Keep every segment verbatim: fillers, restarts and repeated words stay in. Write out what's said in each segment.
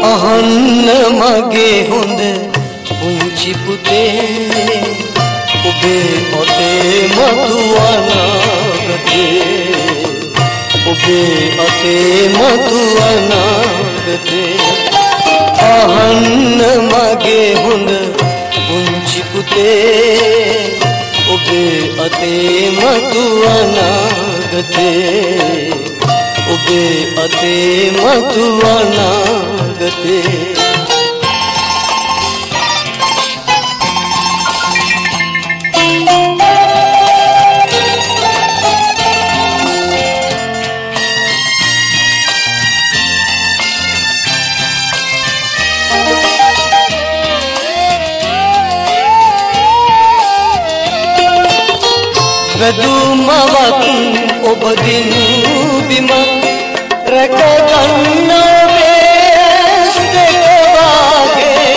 අහන්න මගේ හොඳ පුංචි පුතේ ඔබේ අතේ මතු අනාගතේ ඔබේ අතේ මතු අනාගතේ අහන්න මගේ හොඳ පුංචි පුතේ ඔබේ අතේ මතු අනාගතේ ඔබේ අතේ මතු අනාගතේ වැදුමවත් ඔබ දිනු බිම රැක ගන්න වේස් දෙක වාගේ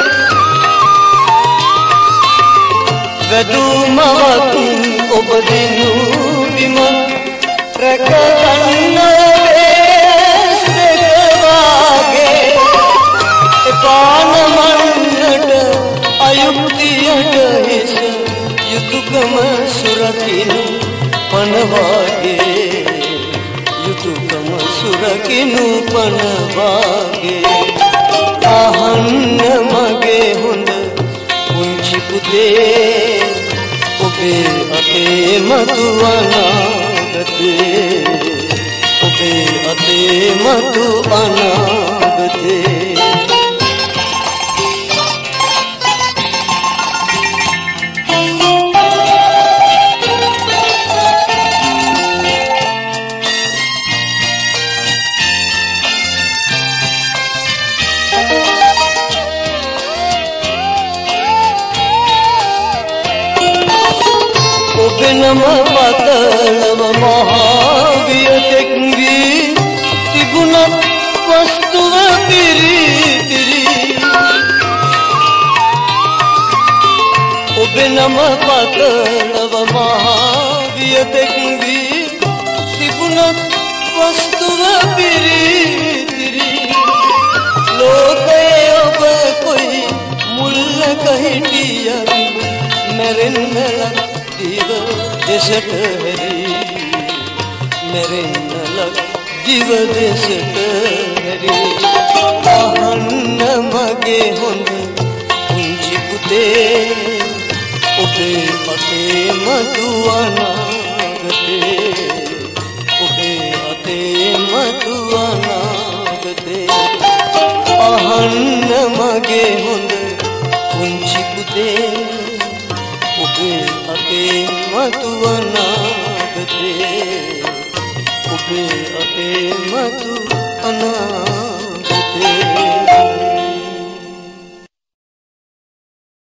වැදුමවත් ඔබ දිනු බිම රැක ගන්න වේස් දෙක වාගේ එපාන මන්නට අයුක්තියට හිස යුතුයකම සුරකිනු පනවාගේ යුතුයකම සුරකිනු පනවාගේ අහන්න මගේ හොඳ පුංචි පුතේ ඔබේ අතේ මතු අනාගතේ ඔබේ අතේ මතු අනාගතේ නම පතලව මහාවියතෙක් වී තිබුණත් වස්තුව පිරිතිරි ඔබ නම පතලව මහාවියතෙක් වී තිබුණත් වස්තුව පිරිතිරි ලෝකයේ ඔබ කොයි මුල්ලක හිටියත් මැරෙන්නලක් දිව දෙසට හැරි මැරෙන්නලක් දිව දෙසට හැරි අහන්න මගේ හොඳ පුංචි පුතේ ඔබේ අතේ මතු අනාගතේ ඔබේ අතේ මතු අනාගතේ අහන්න මගේ හොඳ පුංචි පුතේ ඔබේ අතේ මතු අනාගතේ ඔබේ අතේ මතු අනාගතේ